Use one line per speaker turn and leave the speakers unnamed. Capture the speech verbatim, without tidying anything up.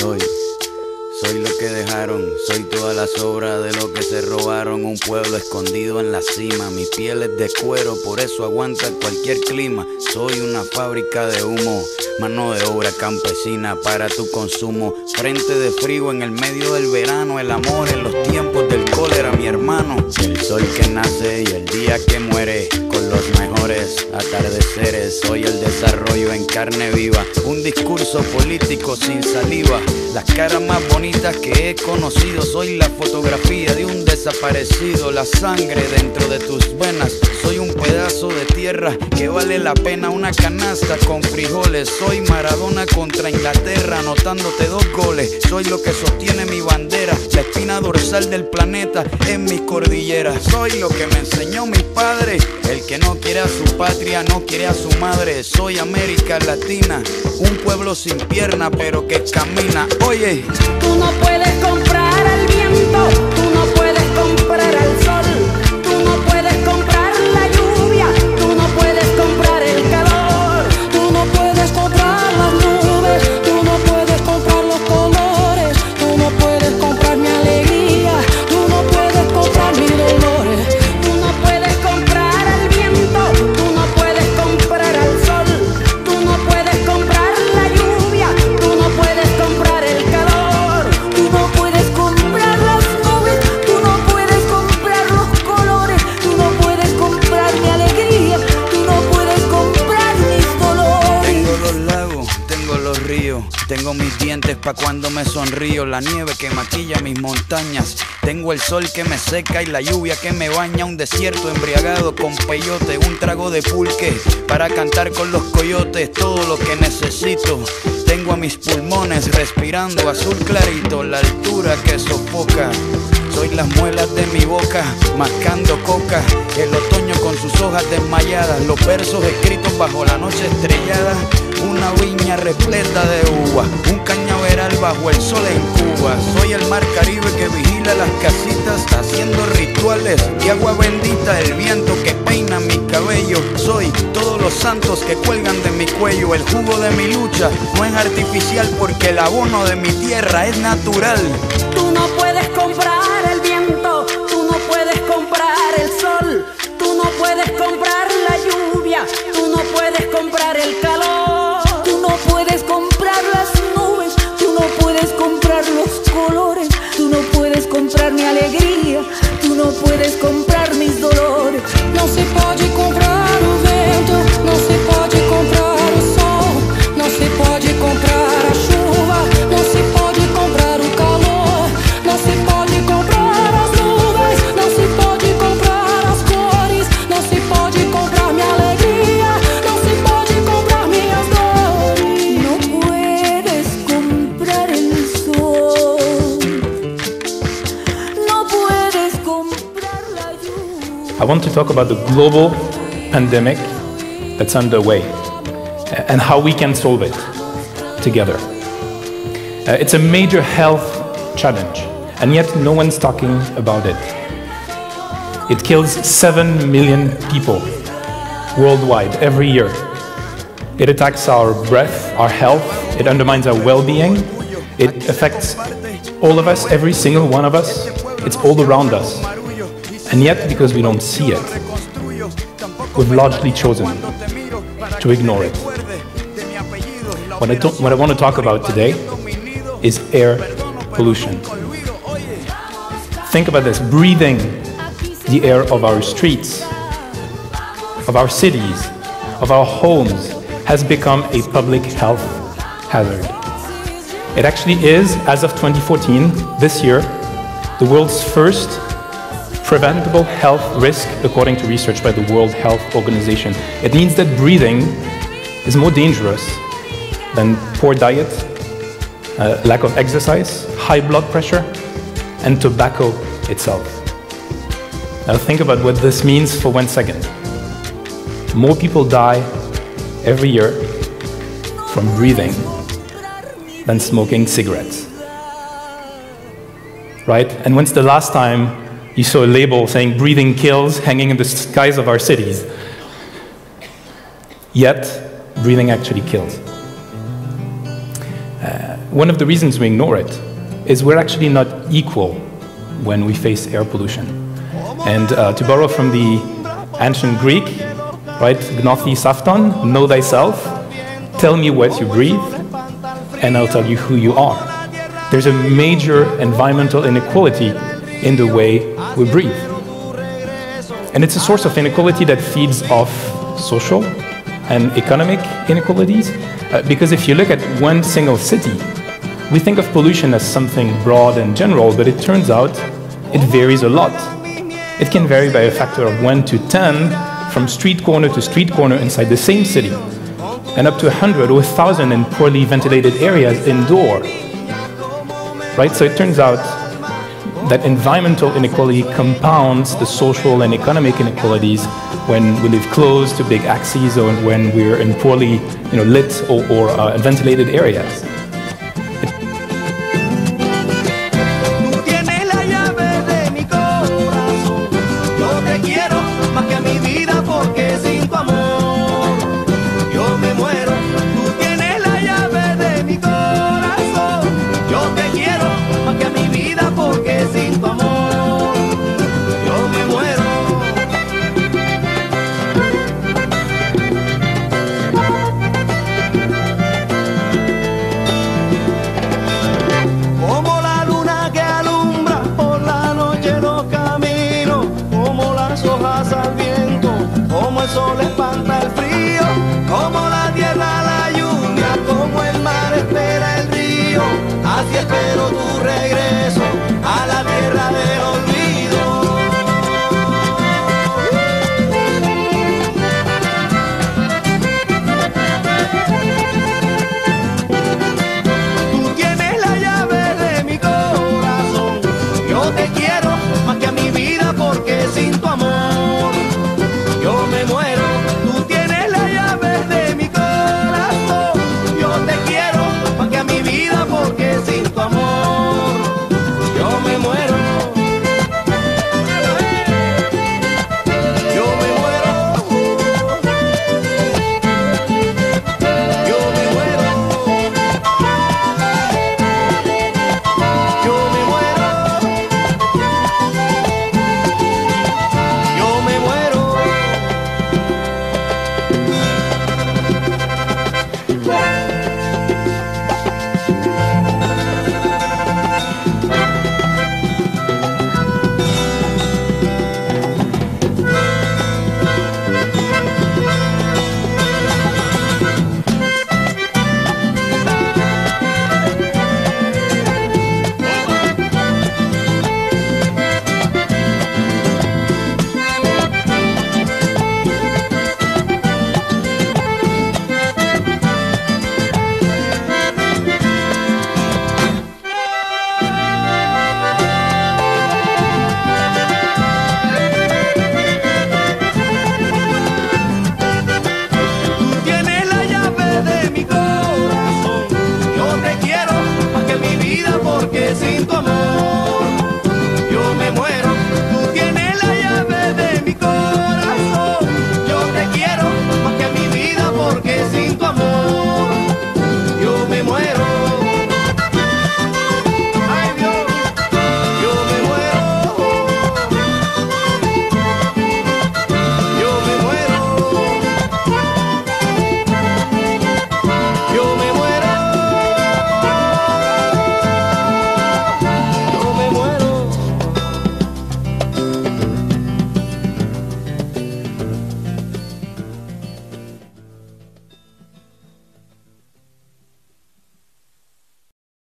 Soy, soy lo que dejaron, soy toda la sobra de lo que se robaron. Un pueblo escondido en la cima, mi piel es de cuero, por eso aguanta cualquier clima. Soy una fábrica de humo, mano de obra campesina para tu consumo. Frente de frío en el medio del verano, el amor en los tiempos del cólera, mi hermano. El sol que nace y el día que muere, con los mejores atardeceres. Soy el desarrollo en carne viva, un discurso político sin saliva. Las caras más bonitas que he conocido, soy la fotografía de un desaparecido. La sangre dentro de tus venas, soy un pedazo de tierra que vale la pena una canasta con frijoles. Soy Maradona contra Inglaterra, anotándote dos goles. Soy lo que sostiene mi bandera, la espina dorsal del planeta en mis cordilleras. Soy lo que me enseñó mi padre, el que no quiere a su patria, no quiere a su madre. Soy América Latina, un pueblo sin pierna pero que camina. Oye,
tú no puedes comprar al viento, tú no puedes comprar al sol, tú no puedes comprar la lluvia, tú no puedes comprar el calor, tú no puedes comprar las nubes, tú no puedes comprar los colores, tú no puedes comprar mi alegría, tú no puedes comprar mis dolores, tú no puedes comprar al viento, tú no puedes comprar al sol, tú no puedes comprar la lluvia, tú no puedes comprar el calor, tú no puedes comprar las nubes, tú no puedes comprar los colores, tú no puedes comprar mi alegría, tú no puedes comprar mis dolores.
tengo los lagos, tengo los ríos, tengo mis dientes pa' cuando me sonrío, la nieve que maquilla mis montañas, tengo el sol que me seca y la lluvia que me baña, un desierto embriagado con peyote, un trago de pulque para cantar con los coyotes, todo lo que necesito. Tengo a mis pulmones respirando azul clarito, la altura que sofoca. Soy las muelas de mi boca, mascando coca, el otoño con sus hojas desmayadas, los versos escritos bajo la noche estrellada, una viña repleta de uvas, un cañaveral bajo el sol en Cuba. Soy el mar Caribe que vigila las casitas, haciendo rituales y agua bendita, el viento que peina mi cabello. Soy todos los santos que cuelgan de mi cuello, el jugo de mi lucha no es artificial porque el abono de mi tierra es natural.
Tú no puedes comprar el viento, tú no puedes comprar el sol, tú no puedes comprar la lluvia, tú no puedes comprar el calor, tú no puedes comprar las nubes, tú no puedes comprar los colores, tú no puedes comprar mi alegría, tú no puedes comprar mis dolores. Não se pode comprar o vento, não se pode comprar o sol, não se pode comprar a chuva, não se pode comprar o calor, não se pode comprar as nuvens, não se pode comprar as cores, não se pode comprar minha alegria, não se pode comprar minhas dores. Não puedes comprar el sol, não puedes comprar la lluvia.
I want to talk about the global pandemic that's underway and how we can solve it together. Uh, it's a major health challenge, and yet no one's talking about it. It kills seven million people worldwide every year. It attacks our breath, our health, it undermines our well-being, it affects all of us, every single one of us. It's all around us. And yet, because we don't see it, we've largely chosen to ignore it. What I, what I want to talk about today is air pollution. Think about this, breathing the air of our streets, of our cities, of our homes has become a public health hazard. It actually is, as of twenty fourteen, this year, the world's first preventable health risk according to research by the World Health Organization. It means that breathing is more dangerous than poor diet, uh, lack of exercise, high blood pressure, and tobacco itself. Now think about what this means for one second. More people die every year from breathing than smoking cigarettes. Right? And when's the last time you saw a label saying breathing kills hanging in the skies of our cities? Yet, breathing actually kills. Uh, one of the reasons we ignore it is we're actually not equal when we face air pollution. And uh, to borrow from the ancient Greek, right, gnothi safton, know thyself, tell me what you breathe, and I'll tell you who you are. There's a major environmental inequality in the way we breathe. And it's a source of inequality that feeds off social and economic inequalities, uh, because if you look at one single city, we think of pollution as something broad and general, but it turns out it varies a lot. It can vary by a factor of one to ten from street corner to street corner inside the same city, and up to one hundred or one thousand in poorly ventilated areas indoor. Right? So it turns out that environmental inequality compounds the social and economic inequalities when we live close to big axes or when we're in poorly, you know, lit or, or uh, ventilated areas.